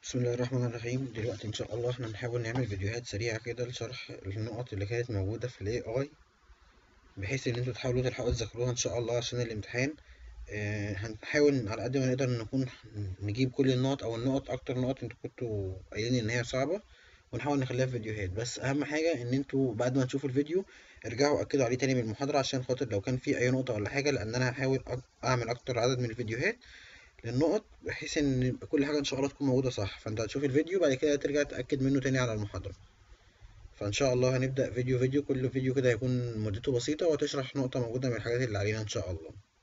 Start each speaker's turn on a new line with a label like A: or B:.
A: بسم الله الرحمن الرحيم. دلوقتي ان شاء الله احنا هنحاول نعمل فيديوهات سريعة كده لشرح النقط اللي كانت موجودة في الاي اي، بحيث ان انتوا تحاولوا تلحقوا تذاكروها ان شاء الله عشان الامتحان. هنحاول على قد ما نقدر نكون نجيب كل النقط او النقط اكتر نقط انتوا كنتوا قايلين ان هي صعبة، ونحاول نخليها في فيديوهات. بس اهم حاجة ان انتوا بعد ما تشوفوا الفيديو ارجعوا اكدوا عليه تاني من المحاضرة، عشان خاطر لو كان في اي نقطة ولا حاجة، لان انا هحاول اعمل اكتر عدد من الفيديوهات للنقط، بحيث ان يبقى كل حاجه ان شاء الله تكون موجوده صح. فانت هتشوف الفيديو بعد كده ترجع تاكد منه تاني على المحاضره. فان شاء الله هنبدا فيديو، كل فيديو كده هيكون مدته بسيطه، وهتشرح نقطه موجوده من الحاجات اللي علينا ان شاء الله.